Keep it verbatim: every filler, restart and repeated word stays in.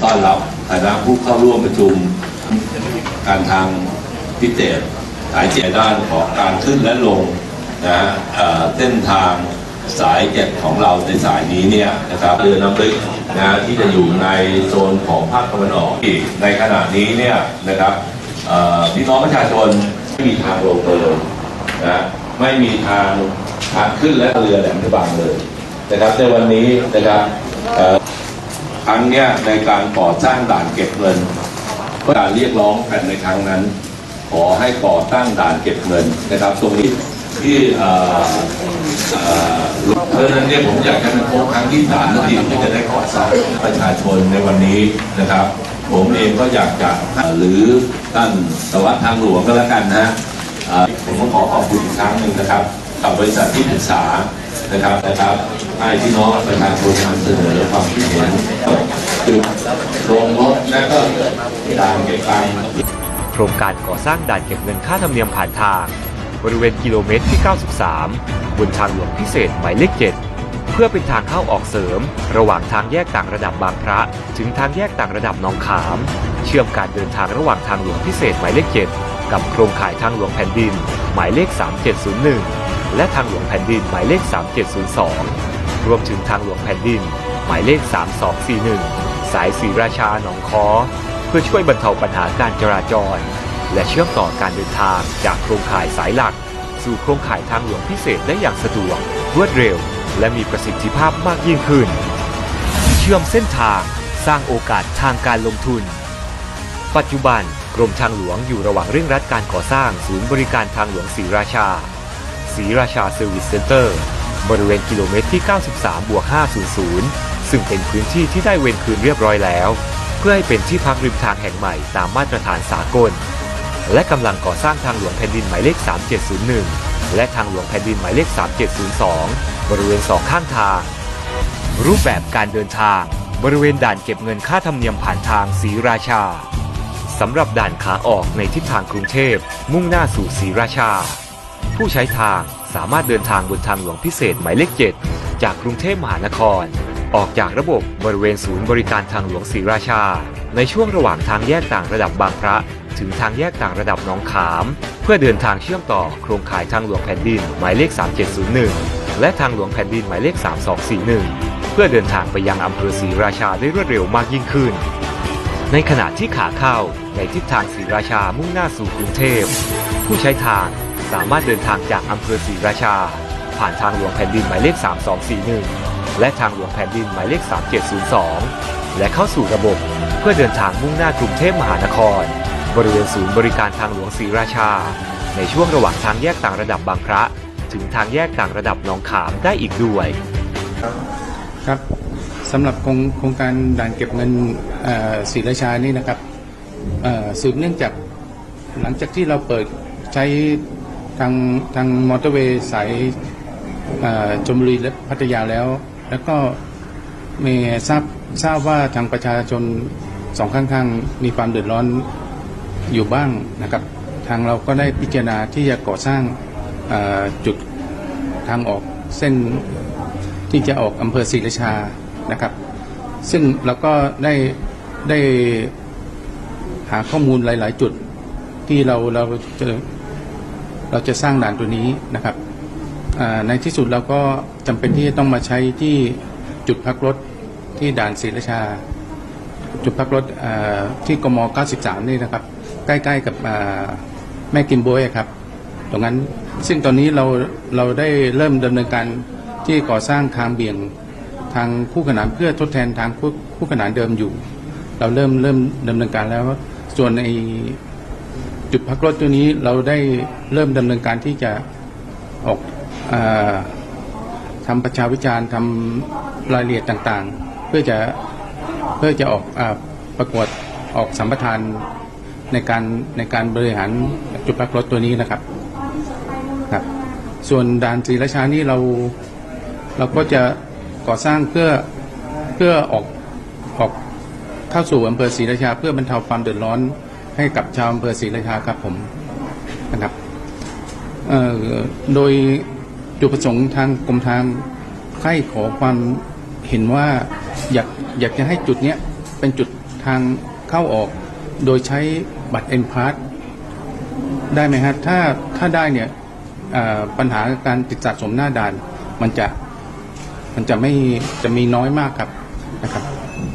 ต้อนรับคณะผู้เข้าร่วมประชุมการทางพิเศษสายเจ็ดด้านของการขึ้นและลงนะเส้นทางสายเจ็ดของเราในสายนี้เนี่ยนะครับเรือน้ำลึกนะที่จะอยู่ในโซนของภาคตะวันออกอีกในขณะนี้เนี่ยนะครับพี่น้องประชาชนไม่มีทางลงเลยนะไม่มีทางทางขึ้นและเรือแหลมฉบังเลยนะครับในวันนี้นะครับครั้งนี้ในการก่อสร้างด่านเก็บเงินก็การเรียกร้องกันในครั้งนั้นขอให้ก่อตั้งด่านเก็บเงินนะครับตรงนี้ที่เพราะฉะนั้นเนี่ยผมอยากจะเป็นโค้งครั้งที่สามนาทีที่จะได้ก่อสร้างประชาชนในวันนี้นะครับผมเองก็อยากจะหรือท่านสวัสดิ์ทางหลวงก็แล้วกันนะผมก็ขอขอบคุณอีกครั้งหนึ่งนะครับกับบริษัทที่ปรึกษานะครับนะครับให้พี่น้องประชาชนนำเสนอความคิดเห็นจุดลงรถและก็ด่านเก็บตังค์โครงการก่อสร้างด่านเก็บเงินค่าธรรมเนียมผ่านทางบริเวณกิโลเมตรที่เก้าสิบสามบนทางหลวงพิเศษหมายเลขเจ็ดเพื่อเป็นทางเข้าออกเสริมระหว่างทางแยกต่างระดับบางพระถึงทางแยกต่างระดับหนองขามเชื่อมการเดินทางระหว่างทางหลวงพิเศษหมายเลขเจ็ดกับโครงข่ายทางหลวงแผ่นดินหมายเลขสามเจ็ดศูนย์หนึ่งและทางหลวงแผ่นดินหมายเลขสามเจ็ดศูนย์สองรวมถึงทางหลวงแผ่นดินหมายเลขสามสองสี่หนึ่งสายศรีราชาหนองค้อเพื่อช่วยบรรเทาปัญหาการจราจรและเชื่อมต่อการเดินทางจากโครงข่ายสายหลักสู่โครงข่ายทางหลวงพิเศษได้อย่างสะดวกรวดเร็วและมีประสิทธิภาพมากยิ่งขึ้นเชื่อมเส้นทางสร้างโอกาสทางการลงทุนปัจจุบันกรมทางหลวงอยู่ระหว่างเร่งรัดการก่อสร้างศูนย์บริการทางหลวงศรีราชาศรีราชาเซอร์วิสเซ็นเตอร์บริเวณกิโลเมตรที่ เก้าสิบสามบวกห้าร้อย ซึ่งเป็นพื้นที่ที่ได้เวรคืนเรียบร้อยแล้วเพื่อให้เป็นที่พักริมทางแห่งใหม่ตามมาตรฐานสากลและกำลังก่อสร้างทางหลวงแผ่นดินหมายเลขสามเจ็ดศูนย์หนึ่งและทางหลวงแผ่นดินหมายเลขสามเจ็ดศูนย์สองบริเวณสองข้างทางรูปแบบการเดินทางบริเวณด่านเก็บเงินค่าธรรมเนียมผ่านทางศรีราชาสำหรับด่านขาออกในทิศทางกรุงเทพมุ่งหน้าสู่ศรีราชาผู้ใช้ทางสามารถเดินทางบนทางหลวงพิเศษหมายเลขเจ็ดจากกรุงเทพมหานครออกจากระบบบริเวณศูนย์บริการทางหลวงศรีราชาในช่วงระหว่างทางแยกต่างระดับบางพระถึงทางแยกต่างระดับหนองขามเพื่อเดินทางเชื่อมต่อโครงข่ายทางหลวงแผ่นดินหมายเลขสามเจ็ดศูนย์หนึ่งและทางหลวงแผ่นดินหมายเลขสามสองสี่หนึ่งเพื่อเดินทางไปยังอำเภอศรีราชาได้รวดเร็วมากยิ่งขึ้นในขณะที่ขาเข้าในทิศทางศรีราชามุ่งหน้าสู่กรุงเทพผู้ใช้ทางสามารถเดินทางจากอำเภอศรีราชาผ่านทางหลวงแผ่นดินหมายเลขสามสองสี่หนึ่งและทางหลวงแผ่นดินหมายเลขสามเจ็ดศูนย์สองและเข้าสู่ระบบเพื่อเดินทางมุ่งหน้ากรุงเทพมหานครบริเวณศูนย์บริการทางหลวงศรีราชาในช่วงระหว่างทางแยกต่างระดับบางพระถึงทางแยกต่างระดับหนองขามได้อีกด้วยครับสำหรับโครงการด่านเก็บเงินศรีราชานี่นะครับสืบเนื่องจากหลังจากที่เราเปิดใช้ทางทางมอเตอร์เวย์สายชลบุรีและพัทยาแล้วแล้วก็มีทราบทราบว่าทางประชาชนสองข้างๆมีความเดือดร้อนอยู่บ้างนะครับทางเราก็ได้พิจารณาที่จะก่อสร้างจุดทางออกเส้นที่จะออกอำเภอศรีราชานะครับซึ่งเราก็ได้ได้หาข้อมูลหลายๆจุดที่เราเราจะเราจะสร้างด่านตัวนี้นะครับในที่สุดเราก็จำเป็นที่จะต้องมาใช้ที่จุดพักรถที่ด่านศรีราชาจุดพักรถที่กมเก้าสิบสามนี่นะครับใกล้ๆกับแม่กิมบ๊วยครับตรงนั้นซึ่งตอนนี้เราเราได้เริ่มดำเนินการที่ก่อสร้างทางเบี่ยงทางคู่ขนานเพื่อทดแทนทางคู่คู่ขนานเดิมอยู่เราเริ่มเริ่มดำเนินการแล้วส่วนในจุดพักรถตัวนี้เราได้เริ่มดำเนินการที่จะออกทำประชาวิจารณ์ทำรายละเอียดต่างๆเพื่อจะเพื่อจะออกประกวดออกสัมปทานในการในการบริหารจุดพักรถตัวนี้นะครับครับส่วนด่านศรีราชานี่เราเราก็จะก่อสร้างเพื่อเพื่อออกออกเข้าสู่อำเภอศรีราชาเพื่อบรรเทาความเดือดร้อนให้กับชาวอำเภอศรีราชาครับผมนะครับโดยจุดประสงค์ทางกรมทางใคร่ขอความเห็นว่าอยากอยากจะให้จุดนี้เป็นจุดททางเข้าออกโดยใช้บัตร เอ็น พาส ได้ไหมฮะถ้าถ้าได้เนี่ยเอ่อปัญหาการติดสะสมหน้าด่านมันจะมันจะไม่จะมีน้อยมากครับนะครับ